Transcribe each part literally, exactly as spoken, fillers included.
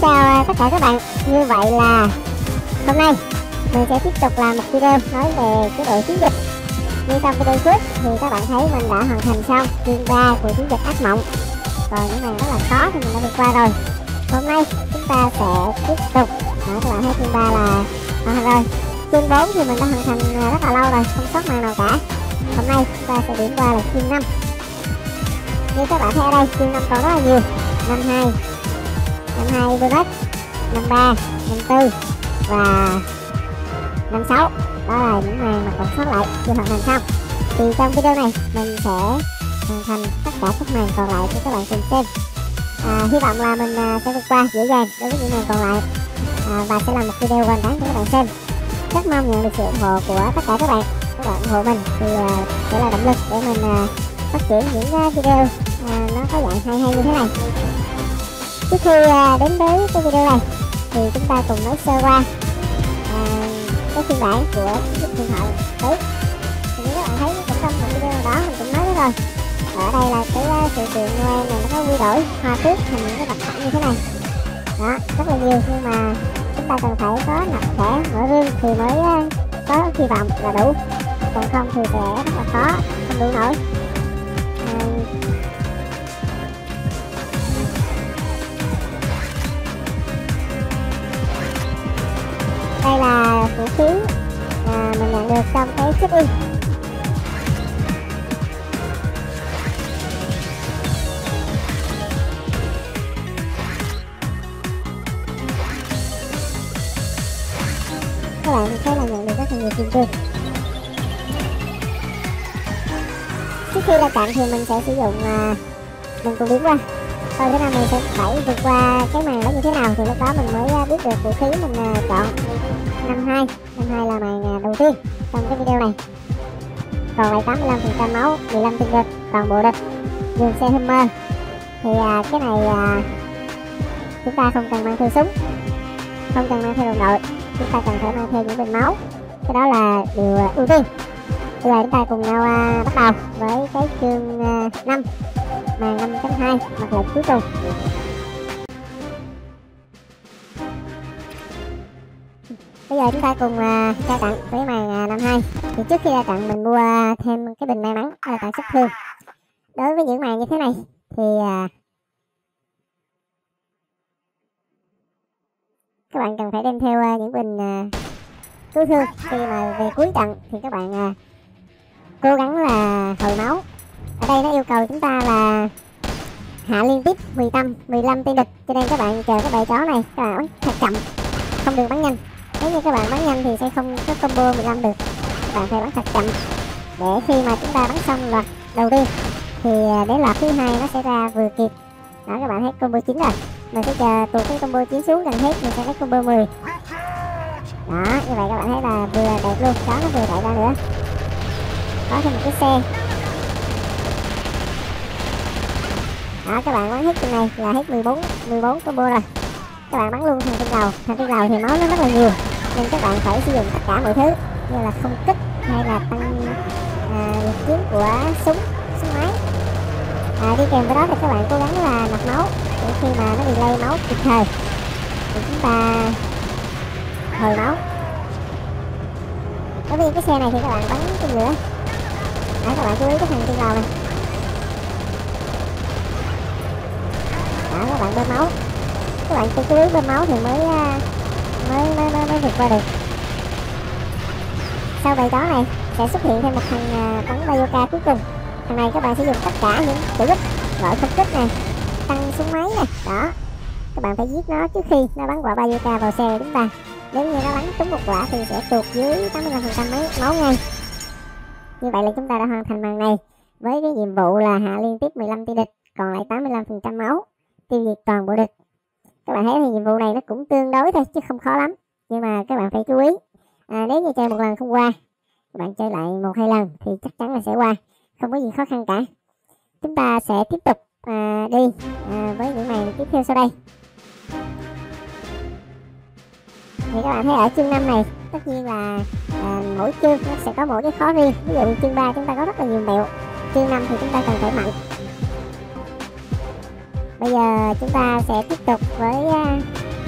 chào tất cả các bạn. Như vậy là hôm nay mình sẽ tiếp tục làm một video nói về cái đội chiến dịch. Như trong video trước thì các bạn thấy mình đã hoàn thành xong chương ba của chiến dịch ác mộng. Còn những màn rất là khó thì mình đã vượt qua rồi. Hôm nay chúng ta sẽ tiếp tục. Đó, các bạn thấy chương ba là hoàn thành rồi. Chương bốn thì mình đã hoàn thành rất là lâu rồi, không sót màn nào cả. Hôm nay chúng ta sẽ điểm qua là chương năm. Như các bạn thấy ở đây, chương năm còn rất là nhiều. Năm hai, năm hai bonus, năm ba, năm tư và năm sáu. Đó là những màn mà còn sót lại chưa hoàn thành xong. Thì trong video này mình sẽ hoàn thành tất cả các màn còn lại cho các bạn cùng xem. À, hy vọng là mình sẽ vượt qua dễ dàng đối với những màn còn lại, à, và sẽ làm một video hoàn đáng cho các bạn xem. Rất mong nhận được sự ủng hộ của tất cả các bạn. Các bạn ủng hộ mình thì uh, sẽ là động lực để mình uh, phát triển những uh, video uh, nó có dạng hay hay như thế này. Trước khi uh, đến với cái video này thì chúng ta cùng nói sơ qua uh, cái phiên bản của điện thoại đấy. Thì như các bạn thấy cũng trong một video đó mình cũng nói rồi, ở đây là cái uh, sự kiện Noel này nó có quy đổi hoa tước thành những cái tập thể như thế này. Đó, rất là nhiều, nhưng mà chúng ta cần phải có nạp thẻ mở riêng thì mới uh, có hy vọng là đủ, còn không thì sẽ rất là khó, không đủ nổi. À, đây là vũ khí à, mình nhận được trong cái check-in. Các bạn thấy là nhận được rất là nhiều kim cương. Trước khi ra trận thì mình sẽ sử dụng uh, mình cùng biến qua. Coi thế nào mình sẽ phải vượt qua cái màn đó như thế nào thì lúc đó mình mới uh, biết được vũ khí mình uh, chọn. Năm hai, năm hai là màn uh, đầu tiên trong cái video này. Còn lại tám mươi lăm phần trăm máu, mười lăm tinh địch, toàn bộ địch, dừng xe Hummer. Thì uh, cái này uh, chúng ta không cần mang theo súng, không cần mang theo đồng đội, chúng ta cần phải mang theo những bình máu. Cái đó là điều uh, ưu tiên. Bây giờ chúng ta cùng nhau uh, bắt đầu với cái chương uh, năm, màn năm chấm hai, mặt lệnh cuối cùng. Bây giờ chúng ta cùng uh, ra trận với màn uh, năm hai. Thì trước khi ra trận mình mua thêm cái bình may mắn là tặng sức thương. Đối với những màn như thế này thì uh, các bạn cần phải đem theo uh, những bình uh, cứu thương. Khi mà về cuối trận thì các bạn uh, cố gắng là hồi máu. Ở đây nó yêu cầu chúng ta là hạ liên tiếp mười lăm, mười lăm tên địch, cho nên các bạn chờ cái bầy chó này các bạn bắn thật chậm, không được bắn nhanh. Nếu như các bạn bắn nhanh thì sẽ không có combo mười lăm được, các bạn phải bắn thật chậm để khi mà chúng ta bắn xong loạt đầu tiên thì đến loạt thứ hai nó sẽ ra vừa kịp. Đó, các bạn thấy combo chín rồi, mình sẽ chờ tụt cái combo chín xuống gần hết mình sẽ lấy combo mười. Đó, như vậy các bạn thấy là vừa đẹp luôn, đó nó vừa chạy ra nữa. Có thêm một cái xe. Đó, các bạn bắn hết trên này là hết mười bốn, mười bốn combo rồi. Các bạn bắn luôn thằng trên đầu, thằng trên đầu thì máu nó rất là nhiều, nên các bạn phải sử dụng tất cả mọi thứ như là không kích hay là tăng à, lực chiến của súng, súng máy. À, đi kèm với đó thì các bạn cố gắng là nạp máu để khi mà nó delay máu kịp thời thì chúng ta hồi máu. Đối với cái xe này thì các bạn bắn trên lửa. Đó, các bạn chú ý cái thằng trên đầu này. Đó, các bạn bơm máu. Các bạn chú ý bơm máu thì mới mới mới mới, mới vượt qua được. Sau bầy chó này sẽ xuất hiện thêm một thằng bắn bazooka cuối cùng. Thằng này các bạn sử dụng tất cả những chủ kích, gọi không kích này, tăng súng máy này. Đó, các bạn phải giết nó trước khi nó bắn quả bazooka vào xe của chúng ta. Nếu như nó bắn trúng một quả thì sẽ tuột dưới tám mươi lăm phần trăm máu ngay. Như vậy là chúng ta đã hoàn thành màn này với cái nhiệm vụ là hạ liên tiếp mười lăm tên địch, còn lại tám mươi lăm phần trăm máu, tiêu diệt toàn bộ địch. Các bạn thấy thì nhiệm vụ này nó cũng tương đối thôi chứ không khó lắm, nhưng mà các bạn phải chú ý, à, nếu như chơi một lần không qua, các bạn chơi lại một hai lần thì chắc chắn là sẽ qua, không có gì khó khăn cả. Chúng ta sẽ tiếp tục à, đi à, với những màn tiếp theo sau đây. Thì các bạn thấy ở chương năm này tất nhiên là à, mỗi chương nó sẽ có mỗi cái khó riêng. Ví dụ chương ba chúng ta có rất là nhiều mẹo, chương năm thì chúng ta cần phải mạnh. Bây giờ chúng ta sẽ tiếp tục với uh,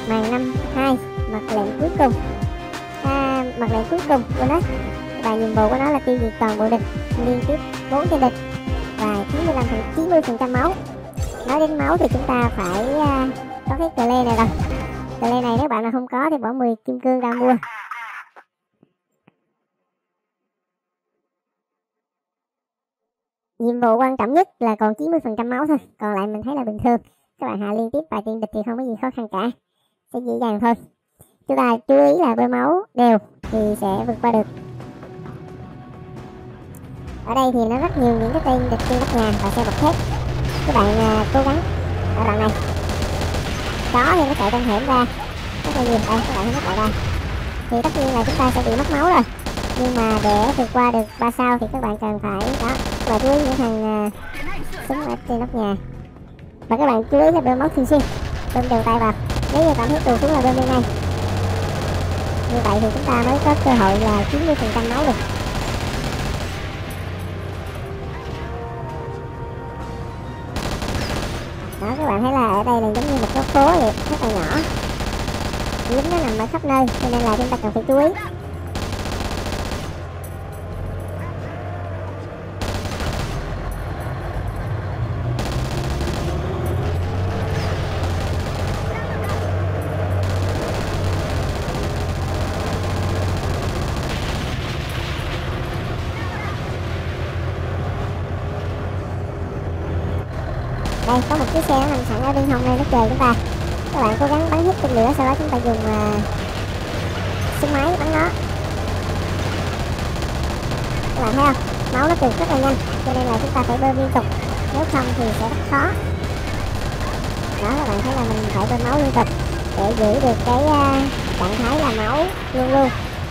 màn năm hai, mật lệnh cuối cùng. À, mật lệnh cuối cùng của nó, và nhiệm vụ của nó là tiêu diệt toàn bộ địch liên tiếp bốn tên địch và chín mươi lăm chín mươi phần trăm máu. Nói đến máu thì chúng ta phải uh, có cái cờ lê này rồi. Cờ lê này nếu bạn nào không có thì bỏ mười kim cương ra mua. Nhiệm vụ quan trọng nhất là còn chín mươi phần trăm máu thôi, còn lại mình thấy là bình thường. Các bạn hạ liên tiếp vài tên địch thì không có gì khó khăn cả, sẽ dễ dàng thôi. Chúng ta chú ý là bơm máu đều thì sẽ vượt qua được. Ở đây thì nó rất nhiều những cái tên địch trên nóc nhà và xe bọc thép. Các bạn uh, cố gắng ở đoạn này. Chó thì nó chạy trong hẻm ra rất là nhiều. Đây các bạn thấy nó chạy ra thì tất nhiên là chúng ta sẽ bị mất máu rồi, nhưng mà để vượt qua được ba sao thì các bạn cần phải đó, các bạn chú ý những thằng uh, súng ở trên nóc nhà, và các bạn chú ý là bơm máu thường xuyên, bơm đều tay vào. Nếu như cảm thấy tù xuống là bơm lên ngay, như vậy thì chúng ta mới có cơ hội là chín mươi phần trăm máu được. Đó, các bạn thấy là ở đây là giống như một cái phố vậy, rất là nhỏ, lính nó nằm ở khắp nơi cho nên là chúng ta cần phải chú ý. Đây có một chiếc xe nó nằm sẵn ở bên hông đây, nó chờ chúng ta. Các bạn cố gắng bắn hết tên lửa, sau đó chúng ta dùng uh, súng máy bắn nó. Các bạn thấy không? Máu nó trượt rất là nhanh, cho nên là chúng ta phải bơm liên tục, nếu không thì sẽ rất khó. Đó, các bạn thấy là mình phải bơm máu liên tục để giữ được cái uh, trạng thái là máu luôn luôn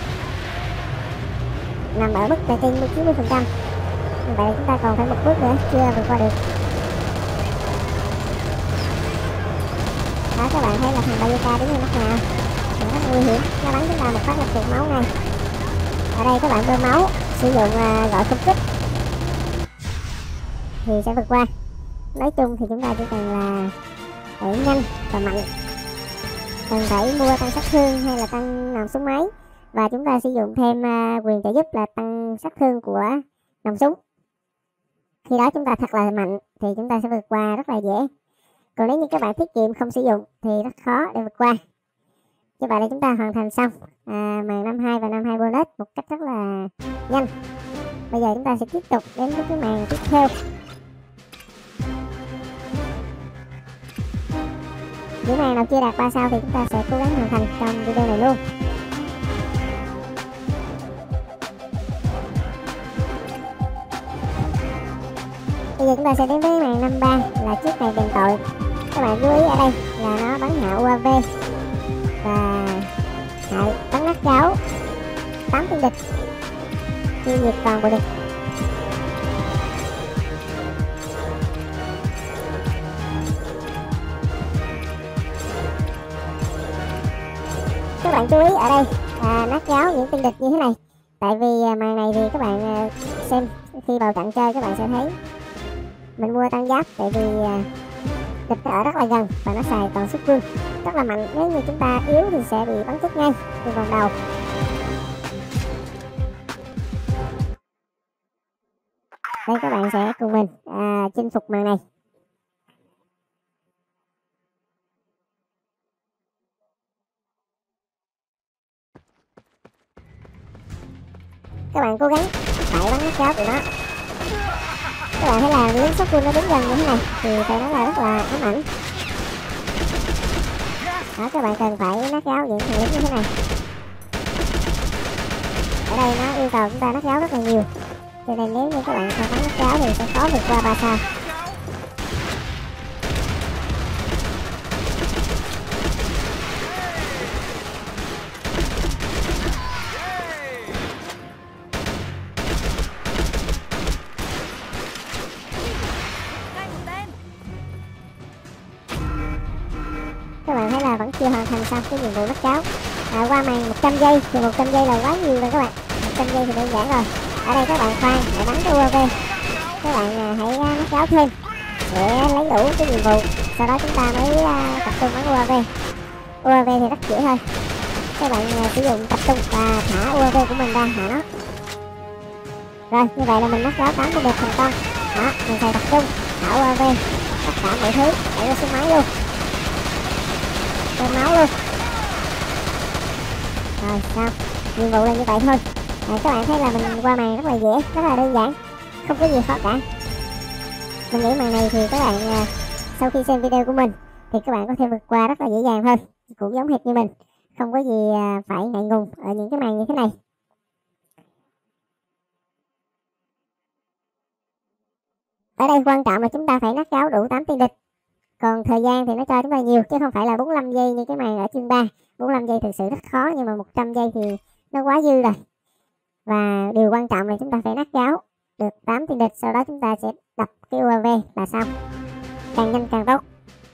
nằm ở mức là trên chín mươi phần trăm. Như vậy chúng ta còn phải một bước nữa, chưa vượt qua được. Đó, các bạn thấy là thằng bazooka đứng trên nóc nhà, nó rất nguy hiểm, nó bắn chúng ta một phát là tụt máu ngay. Ở đây các bạn bơm máu, sử dụng uh, gọi công kích thì sẽ vượt qua. Nói chung thì chúng ta chỉ cần là đẩy nhanh và mạnh, cần phải mua tăng sát thương hay là tăng nòng súng máy, và chúng ta sử dụng thêm uh, quyền trợ giúp là tăng sát thương của nòng súng. Khi đó chúng ta thật là mạnh thì chúng ta sẽ vượt qua rất là dễ. Còn nếu như các bạn tiết kiệm không sử dụng thì rất khó để vượt qua. Như vậy là chúng ta hoàn thành xong à, màn năm hai và năm hai bonus một cách rất là nhanh. Bây giờ chúng ta sẽ tiếp tục đến với cái màn tiếp theo. Những màn nào chưa đạt ba sao thì chúng ta sẽ cố gắng hoàn thành trong video này luôn. Bây giờ chúng ta sẽ đến với màn năm ba là chiếc này đền tội. Các bạn chú ý ở đây là nó bắn hạ u a vê và hạ bắn nát cháo tám tên địch, tiêu diệt toàn bộ địch. Các bạn chú ý ở đây à, nát cháo những tên địch như thế này. Tại vì à, màn này thì các bạn à, xem khi vào trận chơi các bạn sẽ thấy mình mua tăng giáp, tại vì à, địch nó ở rất là gần và nó xài toàn sức vương rất là mạnh. Nếu như chúng ta yếu thì sẽ bị bắn chết ngay từ vòng đầu. Đây các bạn sẽ cùng mình à, chinh phục màn này. Các bạn cố gắng phải bắn cháo tụi nó. Các bạn thấy là lính sóc quân nó đứng gần như thế này thì phải nói là rất là ám ảnh. Đó, các bạn cần phải nát gáo những thằng lính như thế này. Ở đây nó yêu cầu chúng ta nát gáo rất là nhiều, cho nên nếu như các bạn không bắn nát gáo thì sẽ khó vượt qua ba sao. Các bạn thấy là vẫn chưa hoàn thành xong cái nhiệm vụ nát cháo. À, qua màn một trăm giây thì một trăm giây là quá nhiều rồi các bạn. một trăm giây thì đơn giản rồi. Ở đây các bạn khoan để bắn cái u a vê. Các bạn à, hãy nát cháo thêm để lấy đủ cái nhiệm vụ. Sau đó chúng ta mới à, tập trung bắn u a vê. u a vê thì rất dễ thôi. Các bạn uh, sử dụng tập trung và thả u a vê của mình ra thả nó. Rồi như vậy là mình knock out tám con địch thành công. Đó, mình xài tập trung thả u a vê tất cả mọi thứ đẩy ra xuống máy luôn, lên máu luôn. Rồi xong, nhiệm vụ là như vậy thôi. À, các bạn thấy là mình qua màn rất là dễ, rất là đơn giản, không có gì khó cả. Mình nghĩ màn này thì các bạn uh, sau khi xem video của mình thì các bạn có thể vượt qua rất là dễ dàng thôi, cũng giống hệt như mình, không có gì uh, phải ngại ngùng ở những cái màn như thế này. Ở đây quan trọng là chúng ta phải knock out đủ tám tên địch. Còn thời gian thì nó cho chúng ta nhiều chứ không phải là bốn mươi lăm giây như cái màn ở chương ba. bốn mươi lăm giây thực sự rất khó, nhưng mà một trăm giây thì nó quá dư rồi. Và điều quan trọng là chúng ta phải knock out được tám tên địch, sau đó chúng ta sẽ đập cái u a vê là xong. Càng nhanh càng tốt.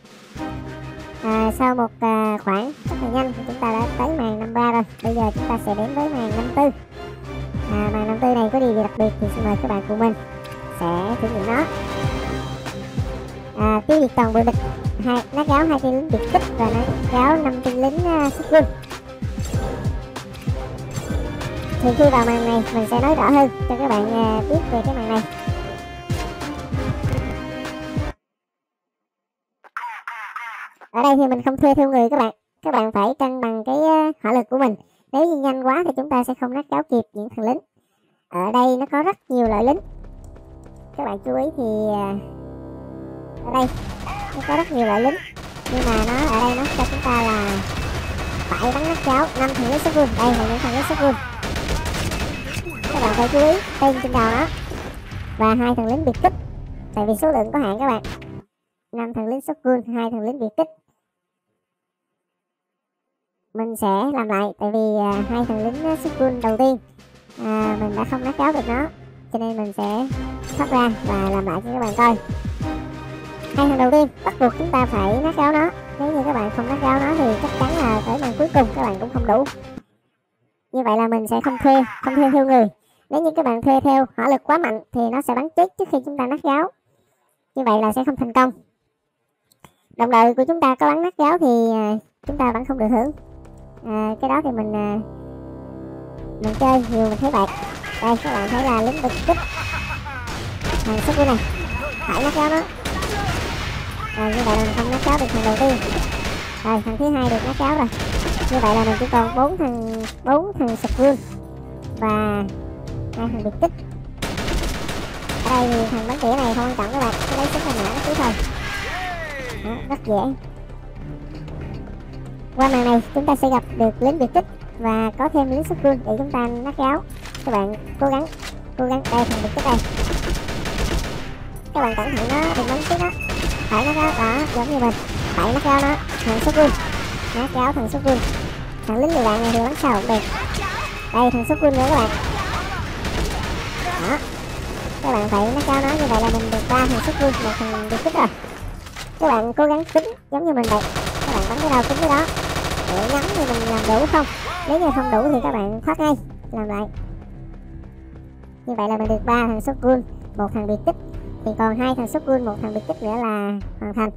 À, sau một à, khoảng rất là nhanh thì chúng ta đã tới màn năm ba rồi. Bây giờ chúng ta sẽ đến với màn năm tư. À, màn năm tư này có điều gì đặc biệt thì xin mời các bạn cùng mình sẽ thử nghiệm nó. À, tiêu diệt toàn bộ địch, hai knock out hai tên lính biệt kích và knock out năm tên lính uh, xuất quân. Thì khi vào màn này mình sẽ nói rõ hơn cho các bạn uh, biết về cái màn này. Ở đây thì mình không thuê theo người các bạn, các bạn phải cân bằng cái uh, hỏa lực của mình. Nếu như nhanh quá thì chúng ta sẽ không knock out kịp những thằng lính. Ở đây nó có rất nhiều loại lính, các bạn chú ý thì uh, ở đây nó có rất nhiều loại lính, nhưng mà nó ở đây nó cho chúng ta là phải bắn knock out năm thằng lính xuất quân. Đây là những thằng lính xuất quân, các bạn phải chú ý tên trên đầu nó, và hai thằng lính biệt kích, tại vì số lượng có hạn các bạn. Năm thằng lính xuất quân, hai thằng lính biệt kích. Mình sẽ làm lại, tại vì uh, hai thằng lính xuất quân đầu tiên à, mình đã không knock out được nó, cho nên mình sẽ thoát ra và làm lại cho các bạn coi. Hai thằng đầu tiên bắt buộc chúng ta phải knock out nó. Nếu như các bạn không knock out nó thì chắc chắn là tới màn cuối cùng các bạn cũng không đủ. Như vậy là mình sẽ không thuê, không thuê theo người. Nếu như các bạn thuê theo hỏa lực quá mạnh thì nó sẽ bắn chết trước khi chúng ta knock out. Như vậy là sẽ không thành công. Đồng đội của chúng ta có bắn knock out thì chúng ta vẫn không được hưởng. À, cái đó thì mình mình chơi nhiều mình thấy vậy. Đây các bạn thấy là lính đột kích thằng xuất quân này phải knock out nó. Rồi như vậy là mình không knock out được thằng đầu tiên. Rồi thằng thứ hai được knock out rồi. Như vậy là mình chỉ còn bốn thằng bốn thằng sụp vương và hai thằng biệt kích. Ở đây thì thằng bắn tỉa này không quan trọng các bạn, cứ lấy súng là nã nó cứ thôi. Đó, rất dễ. Qua màn này chúng ta sẽ gặp được lính biệt kích và có thêm lính xuất vương để chúng ta knock out. Các bạn cố gắng cố gắng. Đây thằng biệt kích đây, các bạn cẩn thận nó đừng bắn chết nó. Phải knock out đó, giống như mình phải knock out nó. Thằng xuất quân knock out thằng xuất quân. Thằng lính lựu đạn này thì bắn sao cũng được. Đây thằng xuất quân nữa các bạn. Đó, các bạn phải knock out nó. Như vậy là mình được ba thằng xuất quân, một thằng biệt kích rồi. Các bạn cố gắng tính giống như mình vậy, các bạn bắn cái đầu tính cái đó để nhắm thì mình làm đủ không. Nếu như không đủ thì các bạn thoát ngay, làm lại. Như vậy là mình được ba thằng xuất quân, một thằng biệt kích, thì còn hai thằng xuất quân, một thằng biệt kích nữa là hoàn thành.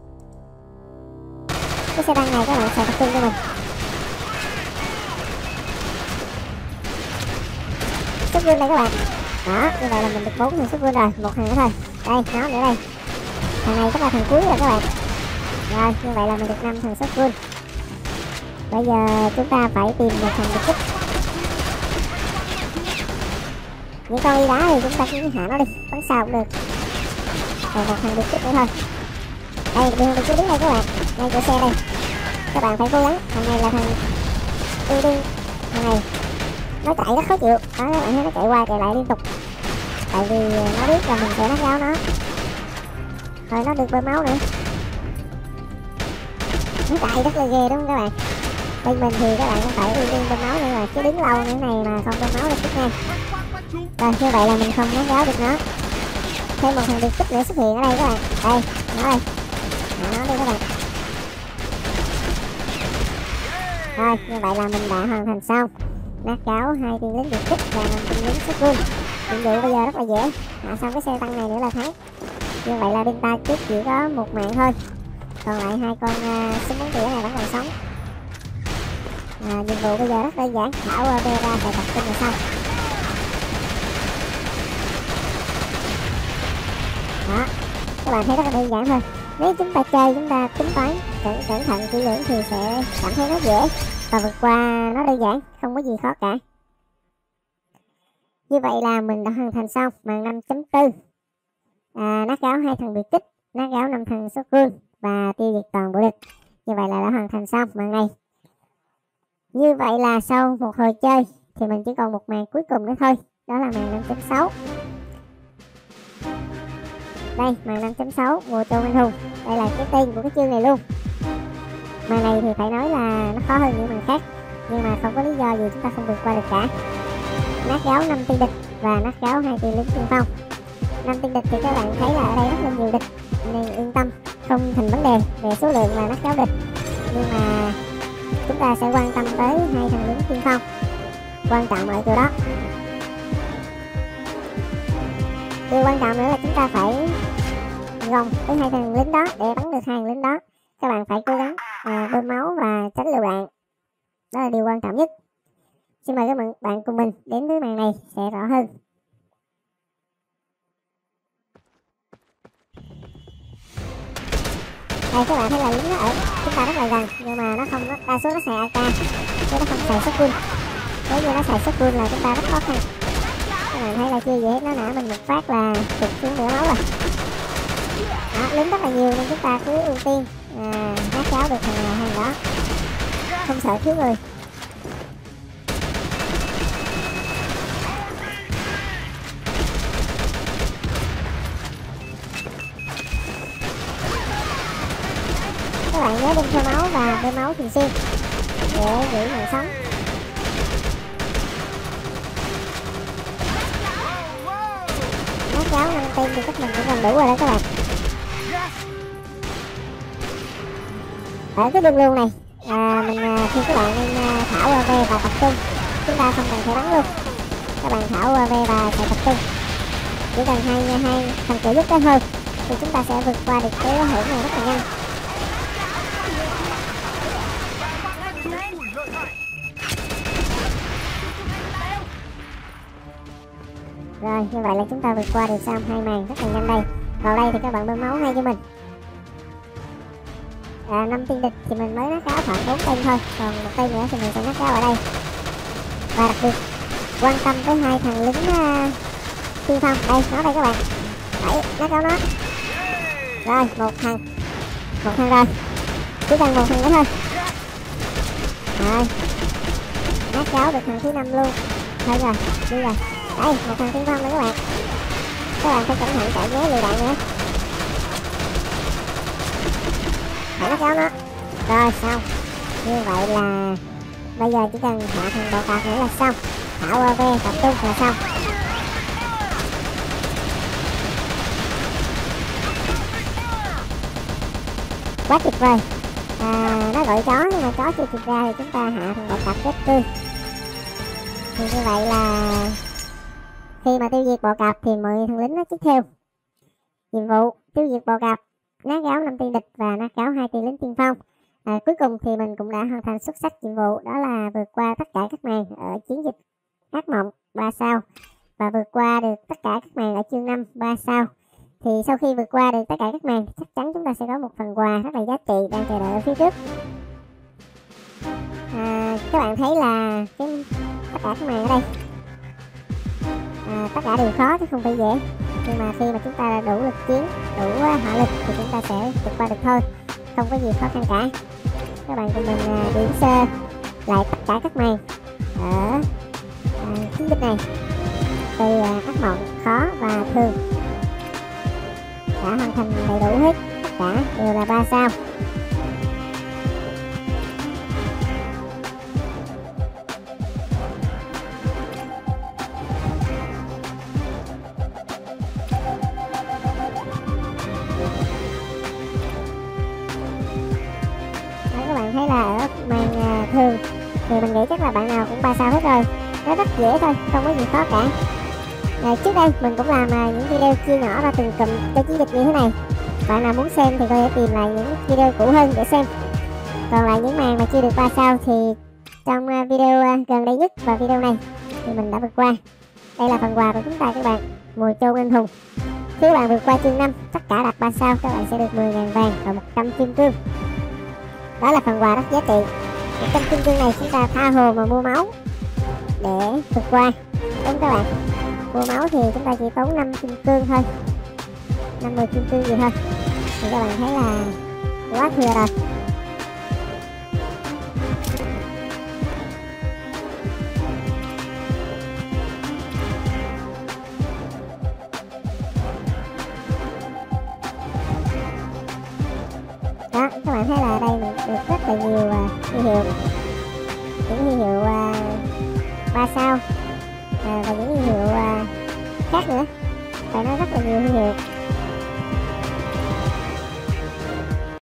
Cái xe tăng này các bạn sẽ tập trung cho mình. Xuất quân đây các bạn. Đó, như vậy là mình được bốn thằng xuất quân rồi, một thằng nữa thôi. Đây, nó nữa đây. Thằng này chắc là thằng cuối rồi các bạn. Rồi, như vậy là mình được năm thằng xuất quân. Bây giờ chúng ta phải tìm một thằng biệt kích. Những con y đá thì chúng ta cứ hạ nó đi, bắn sao cũng được. Còn một thằng biệt kích nữa thôi. Đây, đường biệt kích đứng đây các bạn, ngay cửa xe đây. Các bạn phải cố gắng, thằng này là thằng ưu tiên. Thằng này nó chạy rất khó chịu. Đó, các bạn thấy nó chạy qua chạy lại liên tục. Tại vì nó biết là mình sẽ knock out nó. Rồi nó được bơm máu nữa. Nó chạy rất là ghê đúng không các bạn. Bên mình thì các bạn cũng phải ưu tiên bơm máu nữa rồi, chứ đứng lâu như thế này mà không bơm máu là chết ngay. Rồi như vậy là mình không knock out được nó. Thêm một thằng biệt kích nữa xuất hiện ở đây các bạn. Đây, nó đây. Đó, nó đây các bạn. Rồi như vậy là mình đã hoàn thành xong. Knock out hai tên lính biệt kích và năm tên lính xuất quân. Nhiệm vụ bây giờ rất là dễ. Hạ xong cái xe tăng này nữa là thắng. Như vậy là bên ta trước chỉ có một mạng thôi, còn lại hai con uh, súng bắn tỉa này vẫn còn sống. À, nhiệm vụ bây giờ rất đơn giản, thả u a vê ra rồi tập trung là xong. Đó, các bạn thấy rất là đơn giản thôi. Nếu chúng ta chơi, chúng ta tính toán cẩn cẩn thận kỹ lưỡng thì sẽ cảm thấy nó dễ và vượt qua nó đơn giản, không có gì khó cả. Như vậy là mình đã hoàn thành xong màn năm chấm bốn. À, nát gáo hai thằng biệt kích, nát gáo năm thằng số cương và tiêu diệt toàn bộ địch. Như vậy là đã hoàn thành xong màn này. Như vậy là sau một hồi chơi thì mình chỉ còn một màn cuối cùng nữa thôi, đó là màn năm chấm sáu. Đây, màn năm chấm sáu mùa Tô Anh Hùng. Đây là cái tên của cái chương này luôn. Màn này thì phải nói là nó khó hơn những màn khác, nhưng mà không có lý do gì chúng ta không vượt qua được cả. Nát gáo năm tiên địch và nát gáo hai tiên lính tiên phong. Năm tiên địch thì các bạn thấy là ở đây rất là nhiều địch nên yên tâm, không thành vấn đề về số lượng là nát gáo địch, nhưng mà chúng ta sẽ quan tâm tới hai thằng lính tiên phong, quan trọng ở chỗ đó. Điều quan trọng nữa là chúng ta phải gồng với hai thằng lính đó để bắn được hai thằng lính đó. Các bạn phải cố gắng à, bơm máu và tránh lựu đạn, đó là điều quan trọng nhất. Xin mời các bạn cùng mình đến với màn này sẽ rõ hơn. Đây, các bạn thấy là lính nó ở chúng ta rất là gần, nhưng mà nó không, nó, đa số nó xài a ca chứ nó không xài shotgun. Nếu như nó xài shotgun là chúng ta rất khó khăn. Các bạn thấy là chưa gì hết, nó nã mình một phát là tụt xuống nửa máu rồi. Đó, lính rất là nhiều nên chúng ta cứ ưu tiên à, nát gáo được thằng nào thằng đó, không sợ thiếu người. Các bạn nhớ đừng theo máu và bơm máu thường xuyên để giữ mạng sống. Nát gáo năm tên thì chắc mình cũng gần đủ rồi đó các bạn. Ở cái đường luôn này à, mình à, khi các bạn nên à, thả u a vê và tập trung, chúng ta không cần phải bắn luôn. Các bạn thả u a vê và phải tập trung, chỉ cần hai hai thằng trợ giúp đó thôi thì chúng ta sẽ vượt qua được cái hưởng này rất là nhanh. Rồi, như vậy là chúng ta vượt qua được xong hai màn rất là nhanh đây. Vào đây thì các bạn bơm máu ngay cho mình. À, năm tiên địch thì mình mới nát gáo khoảng bốn tên thôi, còn một tên nữa thì mình sẽ nát gáo ở đây. Và đặc biệt quan tâm tới hai thằng lính uh, tiên phong. Đây, nó đây các bạn. Đấy, nát gáo nó. Rồi, một thằng. Một thằng rồi. Chỉ cần một thằng nữa thôi. Rồi. Nát gáo được thằng thứ năm luôn. Thôi rồi, đi rồi. Đây, một thằng tiên phong nữa các bạn. Các bạn phải cẩn thận chạy nhé lựu đạn nữa. Phải nát gáo nó. Rồi xong. Như vậy là bây giờ chỉ cần hạ thằng bò cạp nữa là xong. Thả u a vê tập trung là xong. Quá tuyệt vời. À, nó gọi chó nhưng mà chó chưa kịp ra thì chúng ta hạ thằng bò cạp rất tươi. Thì như vậy là khi mà tiêu diệt bò cạp thì mọi thằng lính nó tiếp theo nhiệm vụ tiêu diệt bò cạp, nát gáo năm tiên địch và nát gáo hai tiên lính tiên phong. À, cuối cùng thì mình cũng đã hoàn thành xuất sắc nhiệm vụ, đó là vượt qua tất cả các màn ở chiến dịch ác mộng ba sao và vượt qua được tất cả các màn ở chương năm ba sao. Thì sau khi vượt qua được tất cả các màn chắc chắn chúng ta sẽ có một phần quà rất là giá trị đang chờ đợi ở phía trước. À, các bạn thấy là cái tất cả các màn ở đây à, tất cả đều khó chứ không phải dễ, nhưng mà khi mà chúng ta đủ lực chiến, đủ hỏa lực thì chúng ta sẽ vượt qua được thôi, không có gì khó khăn cả. Các bạn cùng mình à, điểm sơ lại tất cả các màn ở à, chiến dịch này, từ à, ác mộng, khó và thường đã hoàn thành đầy đủ hết, tất cả đều là ba sao. Thấy là ở màn uh, thường thì mình nghĩ chắc là bạn nào cũng ba sao hết rồi, nó rất dễ thôi, không có gì khó cả. À, trước đây mình cũng làm uh, những video chia nhỏ ra từng cụm cho chiến dịch như thế này, bạn nào muốn xem thì có thể tìm lại những video cũ hơn để xem. Còn lại những màn mà chưa được ba sao thì Trong uh, video uh, gần đây nhất và video này thì mình đã vượt qua. Đây là phần quà của chúng ta các bạn, mùa chôn anh hùng. Khi các bạn vượt qua chương năm, tất cả đạt ba sao các bạn sẽ được mười ngàn vàng và một trăm kim cương. Đó là phần quà rất giá trị. một trăm kim cương này chúng ta tha hồ mà mua máu để vượt qua, đúng các bạn. Mua máu thì chúng ta chỉ tốn năm kim cương thôi, năm mươi kim cương gì thôi, thì các bạn thấy là quá thừa rồi. Đó, các bạn thấy là đây mình được rất là nhiều uh, huy hiệu, những huy hiệu ba uh, sao uh, và những huy hiệu uh, khác nữa, phải nói rất là nhiều huy hiệu.